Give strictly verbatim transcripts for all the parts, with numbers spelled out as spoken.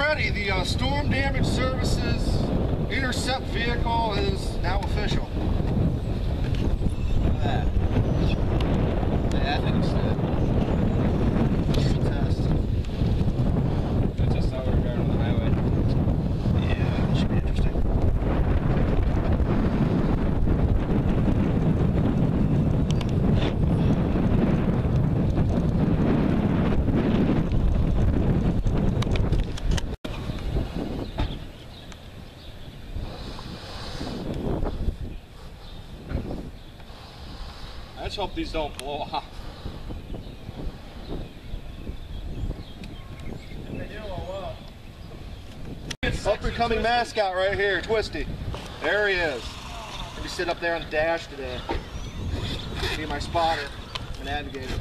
ready. The uh, storm damage services intercept vehicle is now official. Look at that. Yeah, I think it's good. Test. That's just how we're going on the highway. Yeah, it should be interesting. Let's hope these don't blow up. Up and coming mascot right here, Twisty. There he is. Maybe sit up there on the dash today. Be my spotter, my navigator.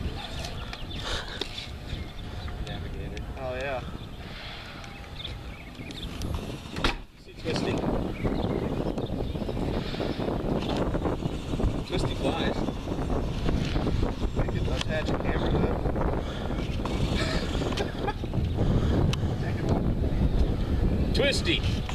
Navigator. Oh yeah. See Twisty. Twisty flies. You can attach a camera to that. Twisty.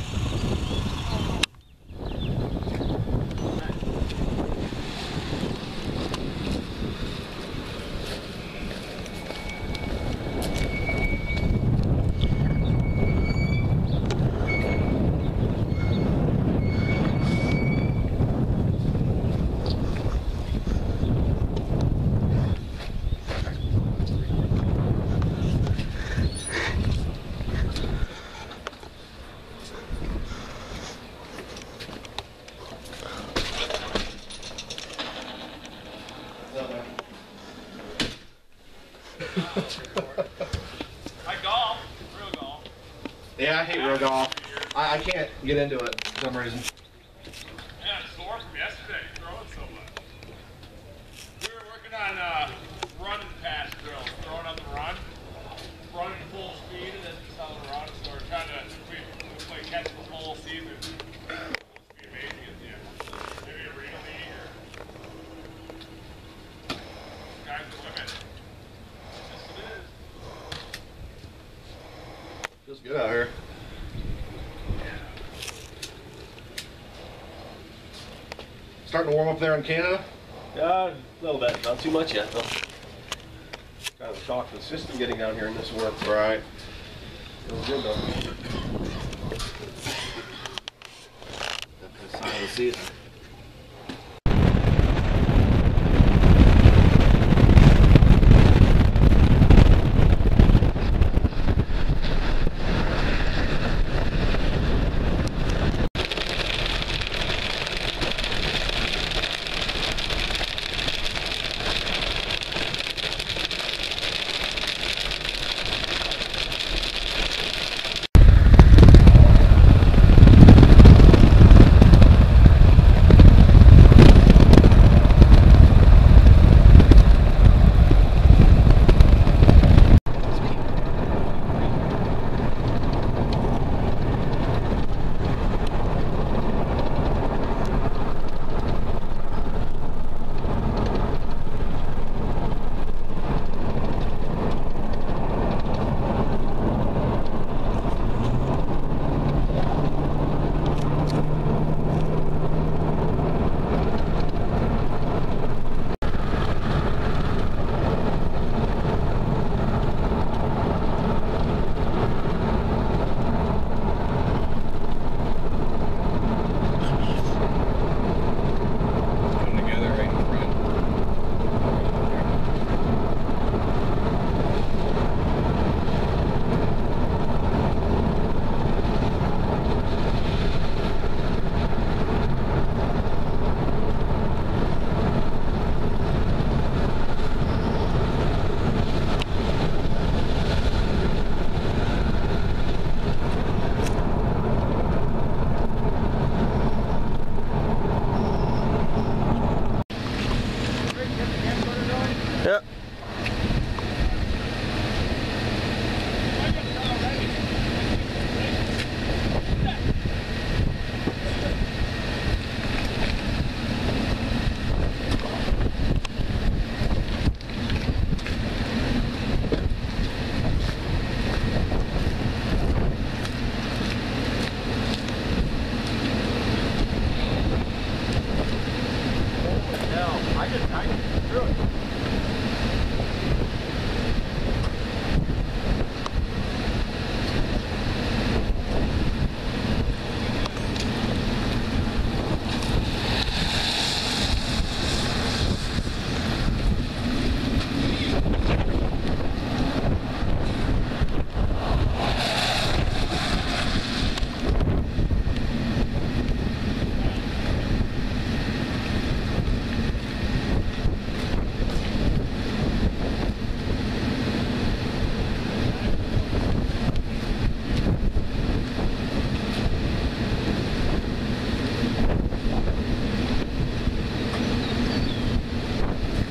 I golf, real golf. Yeah, I hate real golf. I, I can't get into it for some reason. Yeah, it's sore from yesterday, throwing so much. We were working on uh, run and pass drills, throwing on the run, running full speed, and then just on the run. So we're trying to, we, we play catch the whole season. It's supposed to be amazing at the end. Maybe a arena league or sky's the limit. Yes, it is. Feels good out here. Starting to warm up there in Canada? Yeah, a little bit. Not too much yet, though. Kind of a shock to the system getting down here in this work. Right. Feels good, though. That's the sign of the season.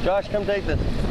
Josh, come take this.